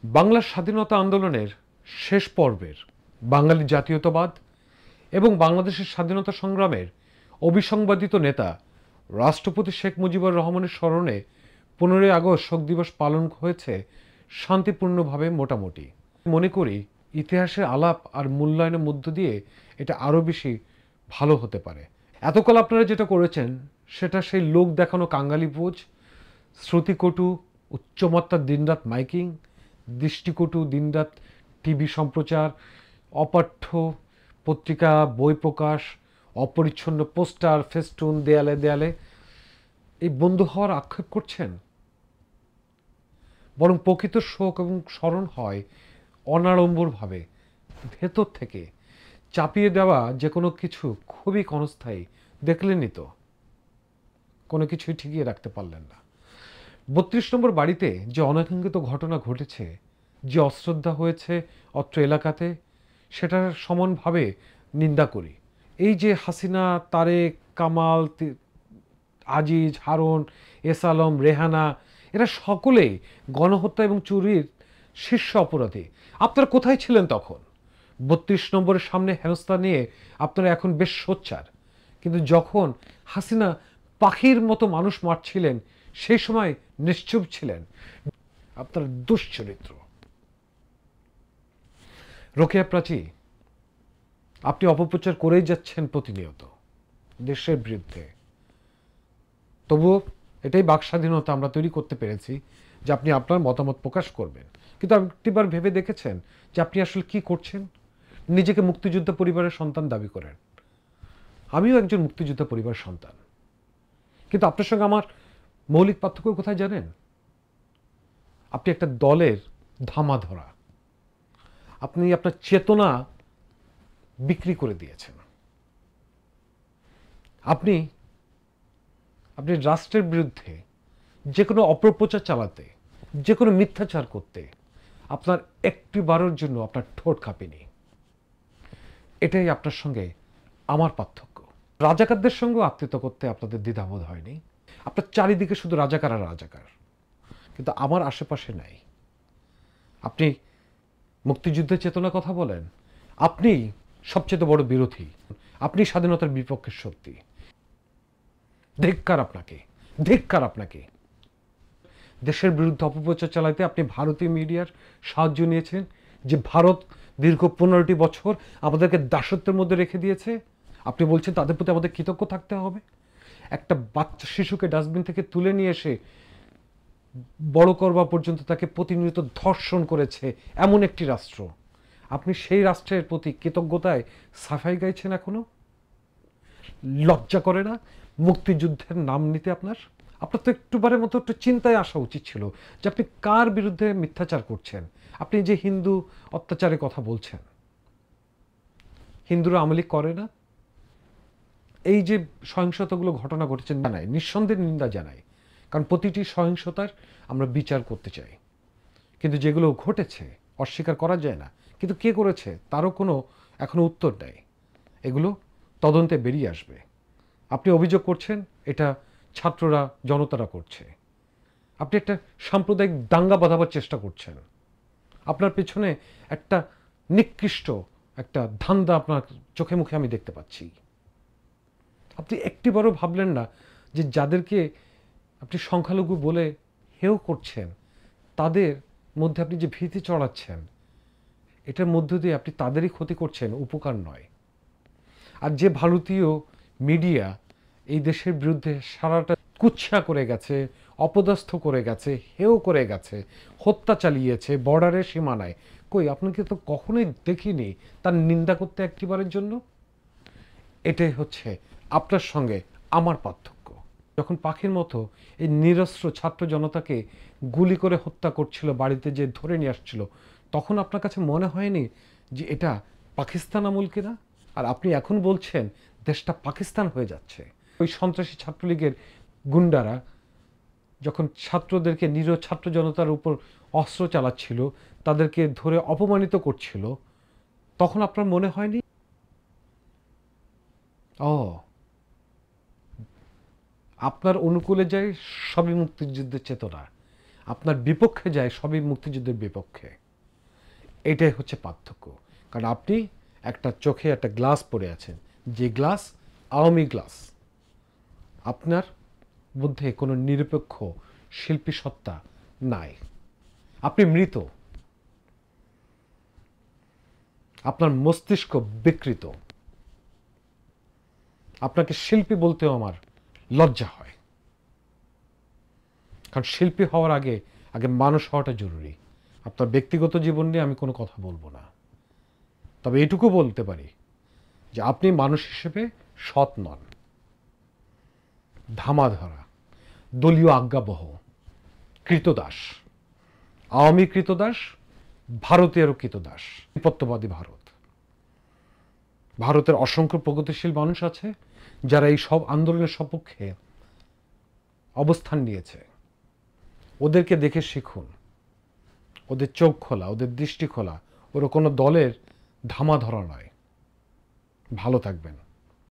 বাংলার স্বাধীনতা আন্দোলনের শেষ পর্বের বাঙালি জাতীয়তাবাদ এবং বাংলাদেশের স্বাধীনতা সংগ্রামের অবিসংবাদিত নেতা রাষ্ট্রপতি শেখ মুজিবুর রহমানের স্মরণে 15ই আগস্ট শোক দিবস পালন হয়েছে শান্তিপূর্ণভাবে মোটামুটি। মনে করি ইতিহাসের আলাপ আর মূল্যায়নের মধ্য দিয়ে এটা আরও বেশি ভালো হতে পারে। এতকাল আপনারা যেটা করেছেন সেটা সেই লোক দেখানো কাঙ্গালি ভোজ, শ্রুতিকটু উচ্চমাত্রার দিনরাত মাইকিং, দৃষ্টিকটু দিনরাত টিভি সম্প্রচার, অপাঠ্য পত্রিকা বই প্রকাশ, অপরিচ্ছন্ন পোস্টার ফেস্টুন দেয়ালে দেয়ালে, এই বন্ধ হওয়ার আক্ষেপ করছেন। বরং প্রকৃত শোক এবং স্মরণ হয় অনাড়ম্বরভাবে ভেতর থেকে। চাপিয়ে দেওয়া যে কোনো কিছু খুবই ক্ষণস্থায়ী। দেখলেনই তো, কোনো কিছুই ঠিকিয়ে রাখতে পারলেন না। 32 নম্বর বাড়িতে যে অনাকাঙ্ক্ষিত ঘটনা ঘটেছে, যে অশ্রদ্ধা হয়েছে অত্র এলাকাতে, সেটার সমানভাবে নিন্দা করি। এই যে হাসিনা, তারেক, কামাল, আজিজ, হারুন, এস আলম, রেহানা, এরা সকলেই গণহত্যা এবং চুরির শীর্ষ অপরাধী। আপনারা কোথায় ছিলেন তখন? 32 নম্বরের সামনে হেনস্থা নিয়ে আপনারা এখন বেশ সোচ্চার, কিন্তু যখন হাসিনা পাখির মতো মানুষ মারছিলেন সেই সময় নিশ্চুপ ছিলেন। আপনার দুশ্চরিত্র। রোকেয়া প্রাচী, আপনি অপপ্রচার করেই যাচ্ছেন প্রতিনিয়ত দেশের বিরুদ্ধে। তবুও এটাই বাক স্বাধীনতা আমরা তৈরি করতে পেরেছি যে আপনি আপনার মতামত প্রকাশ করবেন। কিন্তু একটিবার ভেবে দেখেছেন যে আপনি আসলে কি করছেন? নিজেকে মুক্তিযোদ্ধা পরিবারের সন্তান দাবি করেন। আমিও একজন মুক্তিযোদ্ধা পরিবারের সন্তান, কিন্তু আপনার সঙ্গে আমার মৌলিক পার্থক্য কোথায় জানেন? আপনি একটা দলের ধামা ধরা, আপনি আপনার চেতনা বিক্রি করে দিয়েছেন। আপনি রাষ্ট্রের বিরুদ্ধে যে কোনো অপপ্রচার চালাতে, যে কোনো মিথ্যাচার করতে আপনার একটিবারের জন্য আপনার ঠোঁট কাঁপেনি। এটাই আপনার সঙ্গে আমার পার্থক্য। রাজাকারদের সঙ্গেও আত্মীয়তা করতে আপনাদের দ্বিধাবোধ হয়নি। আপনার চারিদিকে শুধু রাজাকার আর রাজাকার, কিন্তু আমার আশেপাশে নাই। আপনি মুক্তিযুদ্ধের চেতনার কথা বলেন, আপনি সবচেয়ে বড় বিরোধী, আপনি স্বাধীনতার বিপক্ষের শক্তি। ধিক্কার আপনাকে, ধিক্কার আপনাকে। দেশের বিরুদ্ধে অপপ্রচার চালাতে আপনি ভারতীয় মিডিয়ার সাহায্য নিয়েছেন, যে ভারত দীর্ঘ 15টি বছর আমাদেরকে দাসত্বের মধ্যে রেখে দিয়েছে। আপনি বলছেন তাদের প্রতি আমাদের কৃতজ্ঞ থাকতে হবে। একটা বাচ্চা শিশুকে ডাস্টবিন থেকে তুলে নিয়ে এসে বড় করবা পর্যন্ত তাকে প্রতিনিয়ত ধর্ষণ করেছে এমন একটি রাষ্ট্র, আপনি সেই রাষ্ট্রের প্রতি কৃতজ্ঞতায় সাফাই গাইছেন এখনো? লজ্জা করে না মুক্তিযুদ্ধের নাম নিতে? আপনার তো একটুবারের মতো একটু চিন্তায় আসা উচিত ছিল যে আপনি কার বিরুদ্ধে মিথ্যাচার করছেন। আপনি যে হিন্দু অত্যাচারের কথা বলছেন, হিন্দুরা আমলি করে না? এই যে সহিংসতাগুলো ঘটনা ঘটেছে, জানাই, নিঃসন্দেহে নিন্দা জানাই, কারণ প্রতিটি সহিংসতার আমরা বিচার করতে চাই। কিন্তু যেগুলো ঘটেছে অস্বীকার করা যায় না। কিন্তু কে করেছে তারও কোনো এখনো উত্তর নেই। এগুলো তদন্তে বেরিয়ে আসবে। আপনি অভিযোগ করছেন এটা ছাত্ররা, জনতারা করছে। আপনি একটা সাম্প্রদায়িক দাঙ্গা বাঁধাবার চেষ্টা করছেন। আপনার পেছনে একটা নিকৃষ্ট একটা ধান্দা আপনার চোখে মুখে আমি দেখতে পাচ্ছি। আপনি একটিবারও ভাবলেন না যে যাদেরকে আপনি সংখ্যালঘু বলে হেয় করছেন, তাদের মধ্যে আপনি যে ভীতি চড়াচ্ছেন, এটার মধ্য দিয়ে আপনি তাদেরই ক্ষতি করছেন, উপকার নয়। আর যে ভারতীয় মিডিয়া এই দেশের বিরুদ্ধে সারাটা কুৎসা করে গেছে, অপদস্থ করে গেছে, হেয় করে গেছে, হত্যা চালিয়েছে বর্ডারের সীমানায়, কই আপনাকে তো কখনোই দেখিনি তার নিন্দা করতে একটিবারের জন্য। এটাই হচ্ছে আপনার সঙ্গে আমার পার্থক্য। যখন পাখির মতো এই নিরস্ত্র ছাত্র জনতাকে গুলি করে হত্যা করছিল, বাড়িতে যে ধরে নিয়ে আসছিল, তখন আপনার কাছে মনে হয়নি যে এটা পাকিস্তান আমল কিনা? আর আপনি এখন বলছেন দেশটা পাকিস্তান হয়ে যাচ্ছে। ওই সন্ত্রাসী ছাত্রলীগের গুন্ডারা যখন ছাত্রদেরকে, নিরীহ ছাত্র জনতার উপর অস্ত্র চালাচ্ছিল, তাদেরকে ধরে অপমানিত করছিল, তখন আপনার মনে হয়নি ও আপনার অনুকূলে যায় সবই মুক্তিযুদ্ধের চেতনা, আপনার বিপক্ষে যায় সবই মুক্তিযুদ্ধের বিপক্ষে। এটাই হচ্ছে পার্থক্য। কারণ আপনি একটা চোখে একটা গ্লাস পরে আছেন, যে গ্লাস আওয়ামী গ্লাস। আপনার মধ্যে কোনো নিরপেক্ষ শিল্পী সত্তা নাই, আপনি মৃত, আপনার মস্তিষ্ক বিকৃত। আপনাকে শিল্পী বলতেও আমার লজ্জা হয়, কারণ শিল্পী হওয়ার আগে আগে মানুষ হওয়াটা জরুরি। আপনার ব্যক্তিগত জীবন নিয়ে আমি কোনো কথা বলবো না, তবে এটুকু বলতে পারি যে আপনি মানুষ হিসেবে সৎ নন, ধামাধরা, দলীয় আজ্ঞাবহ, কৃতদাস, আওয়ামী কৃতদাস, ভারতীয় কৃতদাস, আধিপত্যবাদী ভারত। ভারতের অসংখ্য প্রগতিশীল মানুষ আছে যারা এই সব আন্দোলনের সপক্ষে অবস্থান নিয়েছে। ওদেরকে দেখে শিখুন, ওদের চোখ খোলা, ওদের দৃষ্টি খোলা। ওরা কোনো দলের ধামাধরা নয়। ভালো থাকবেন।